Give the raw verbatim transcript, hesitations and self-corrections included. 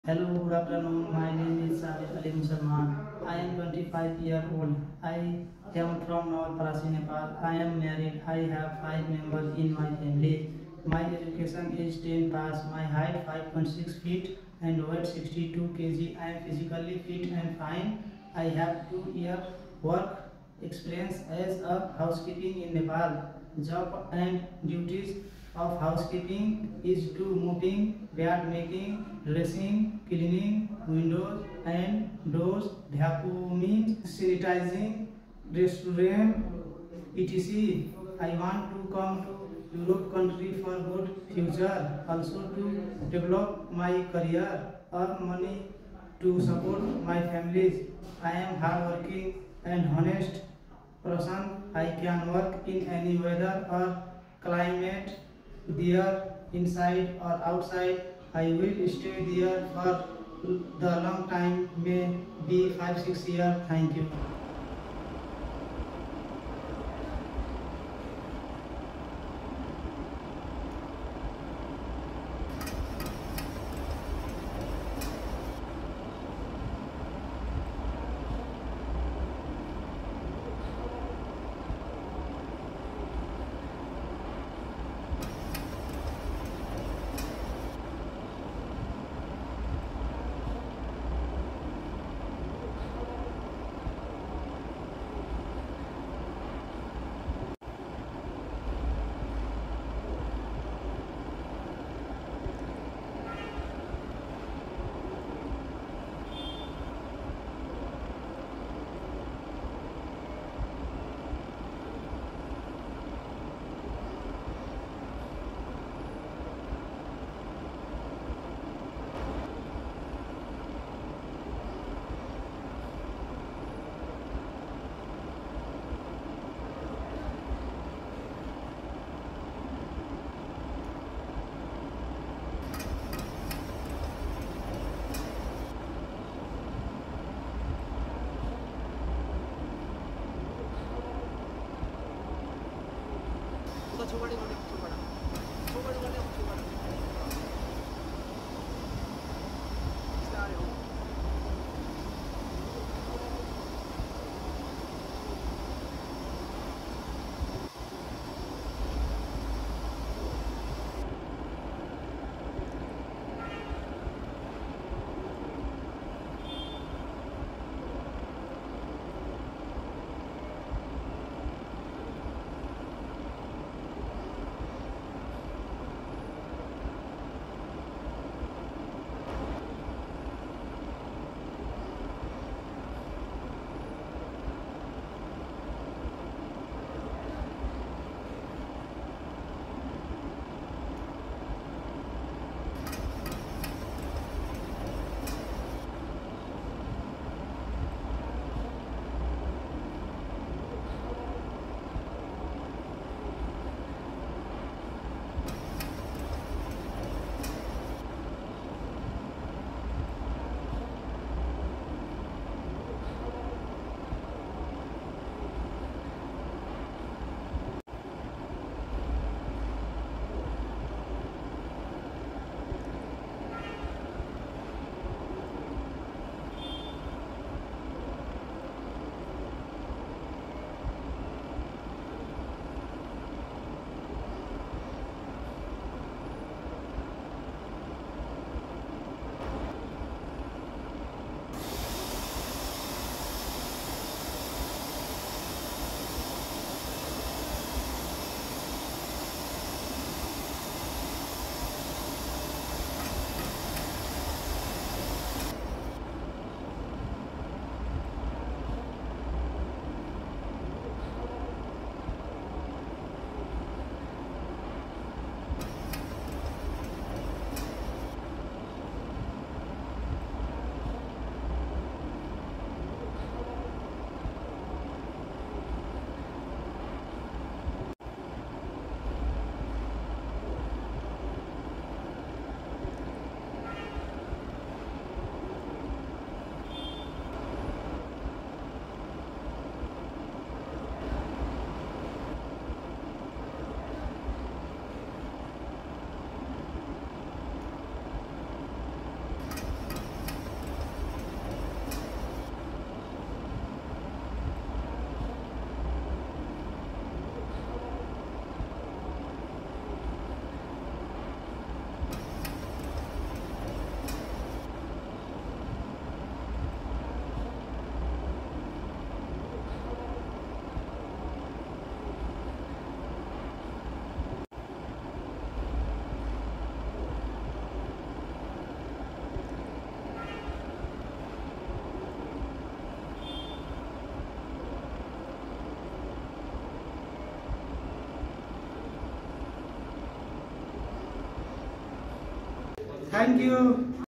Hello, good afternoon. My name is Sabir Ali Musalman. I am twenty-five years old. I am from Nawalparasi, Nepal. I am married. I have five members in my family. My education is ten pass. My height five point six feet and weight sixty-two kilograms. I am physically fit and fine. I have two years work experience as a housekeeping in Nepal. Job and duties of housekeeping is to mopping, bed making, dressing, cleaning windows and doors, vacuuming, sanitizing, restaurant, et cetera. I want to come to Europe country for good future, also to develop my career, earn money to support my families. I am hardworking and honest person. I can work in any weather or climate, there inside or outside. I will stay there for the long time, may be five six years. Thank you. उता छेउबाटै गर्ने छेउबाट छेउबाट गर्ने छेउबाट बिस्तारै हो Thank you.